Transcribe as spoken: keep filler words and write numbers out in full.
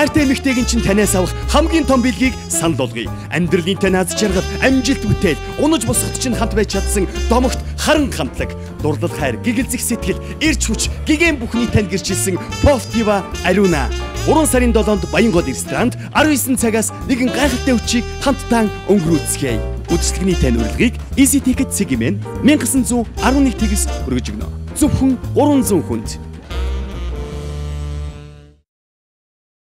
хайртай эмэгтэйгийн чинь танаас авах хамгийн том бэлгийг санал болгоё. Амьдралын тань аз жаргал, амжилт бүтээл, унаж босоход чинь хамт байж чадсан домогт харан хамтлаг, дурлал хайр, гэгэлзэх сэтгэл, эрч хүч, гэгэн бүхний тань гэрчилсэн Повтива Ариуна. гурван сарын долоонд Баянгол ресторанд арван девять цагаас нэгэн гайхалтай өчийг хамтдаа өнгөрүүлцгээе. Үдшилтэний тань урилгыг Easy Ticket Segment мянга девятьсот арван нэг төгс өргөж өгнө. Зөвхөн гурван зуун хүнд.